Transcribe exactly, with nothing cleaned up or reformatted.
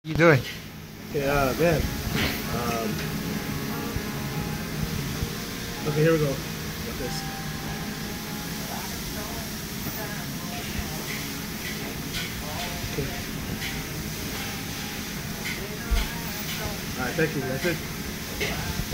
You doing? Okay, uh, man. Um, okay, here we go. Got this. Okay. Alright, thank you. That's it.